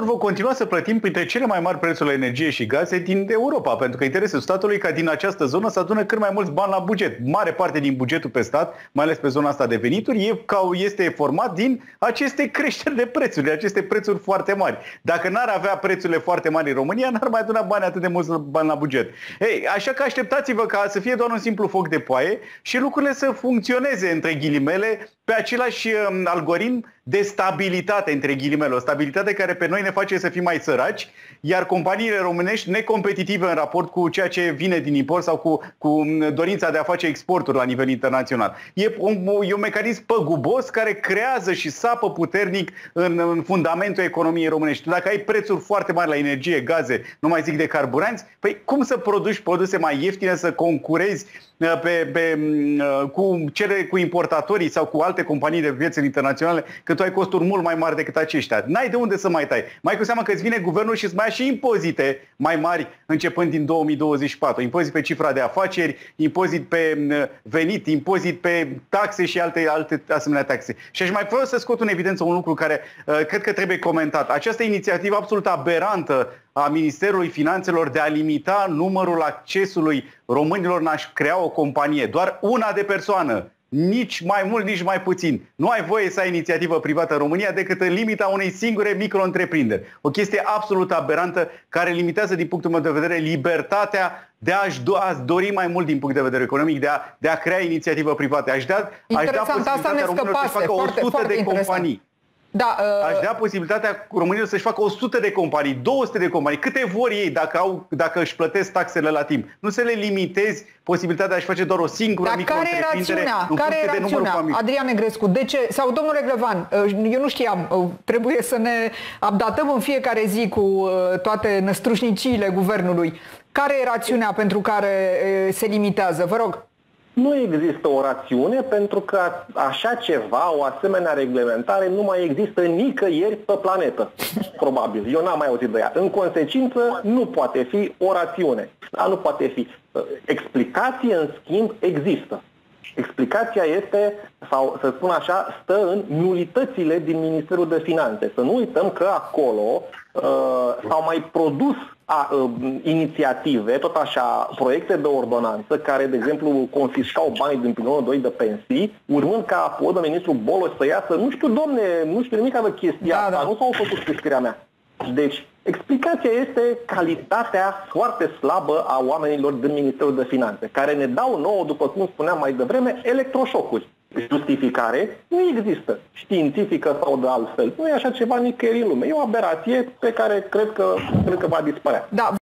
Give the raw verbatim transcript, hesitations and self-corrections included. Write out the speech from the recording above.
consumatori vor continua să plătim printre cele mai mari prețuri la energie și gaze din Europa, pentru că interesul statului ca din această zonă să adună cât mai mulți bani la buget. Mare parte din bugetul pe stat, mai ales pe zona asta de venituri, e, ca, este format din aceste creșteri de prețuri, de aceste prețuri foarte mari. Dacă n-ar avea prețurile foarte mari în România, n-ar mai aduna bani atât de mulți bani la buget. Ei, așa că așteptați-vă ca să fie doar un simplu foc de poaie și lucrurile să funcționeze, între ghilimele, pe același um, algoritm de stabilitate, între ghilimele, o stabilitate care pe noi ne face să fim mai săraci, iar companiile românești necompetitive în raport cu ceea ce vine din import sau cu, cu dorința de a face exporturi la nivel internațional. E un, e un mecanism păgubos care creează și sapă puternic în, în fundamentul economiei românești. Dacă ai prețuri foarte mari la energie, gaze, nu mai zic de carburanți, păi cum să produci produse mai ieftine, să concurezi pe, pe, cu, cele, cu importatorii sau cu alte companii de piețe internaționale, că tu ai costuri mult mai mari decât aceștia. N-ai de unde să mai tai. Mai cu seama că îți vine guvernul și îți mai ia și impozite mai mari începând din două mii douăzeci și patru. Impozit pe cifra de afaceri, impozit pe venit, impozit pe taxe și alte, alte asemenea taxe. Și aș mai vreau să scot în evidență un lucru care uh, cred că trebuie comentat. Această inițiativă absolut aberantă a Ministerului Finanțelor de a limita numărul accesului românilor în a-și crea o companie. Doar una de persoană. Nici mai mult, nici mai puțin. Nu ai voie să ai inițiativă privată în România decât în limita unei singure micro-întreprinderi. O chestie absolut aberantă care limitează din punctul meu de vedere libertatea de a-și do a dori mai mult din punct de vedere economic, de a, de a crea inițiativă privată. Aș da, aș da posibilitatea românilor să facă o sută de companii. Da, uh... Aș da posibilitatea românilor să-și facă o sută de companii, două sute de companii, câte vor ei dacă, au, dacă își plătesc taxele la timp. Nu să le limitezi posibilitatea de a-și face doar o singură micro-întreprindere. Care e rațiunea? Adrian Negrescu, de ce? Sau domnul Reglevan, eu nu știam, trebuie să ne updatăm în fiecare zi cu toate năstrușniciile guvernului. Care e rațiunea pentru care se limitează? Vă rog. Nu există o rațiune pentru că așa ceva, o asemenea reglementare, nu mai există nicăieri pe planetă. Probabil. Eu n-am mai auzit de ea. În consecință, nu poate fi o rațiune. Da, nu poate fi. Explicație, în schimb, există. Explicația este, sau să spun așa, stă în nulitățile din Ministerul de Finanțe. Să nu uităm că acolo uh, s-au mai produs a, uh, inițiative, tot așa, proiecte de ordonanță care, de exemplu, confiscau banii din pilonul doi de pensii, urmând ca apoi de ministrul Boloș să iasă, nu știu, domne, nu știu nimic de chestia da, asta, da. nu s-au făcut scrierea mea. Deci, explicația este calitatea foarte slabă a oamenilor din Ministerul de Finanțe, care ne dau nouă, după cum spuneam mai devreme, electroșocuri. Justificare nu există, științifică sau de altfel. Nu e așa ceva nicăieri în lume. E o aberație pe care cred că, cred că va dispărea. Da.